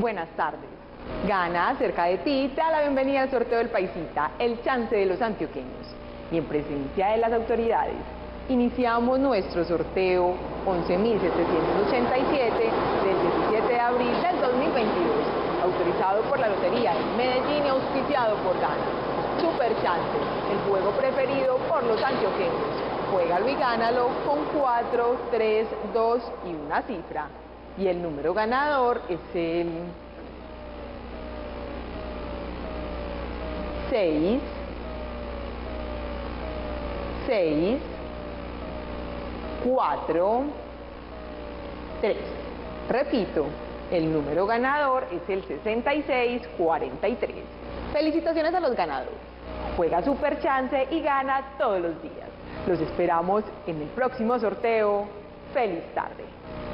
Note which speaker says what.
Speaker 1: buenas tardes. Gana cerca de ti te da la bienvenida al sorteo del Paisita, el chance de los antioqueños. Y en presencia de las autoridades, iniciamos nuestro sorteo 11.787 del 17 de abril del 2022, autorizado por la Lotería de Medellín y auspiciado por Gana. Super Chance, el juego preferido por los antioqueños. Juégalo y gánalo con 4, 3, 2 y una cifra. Y el número ganador es el 6, 6, 4, 3. Repito, el número ganador es el 6643. Felicitaciones a los ganadores. Juega Super Chance y gana todos los días. Los esperamos en el próximo sorteo. ¡Feliz tarde!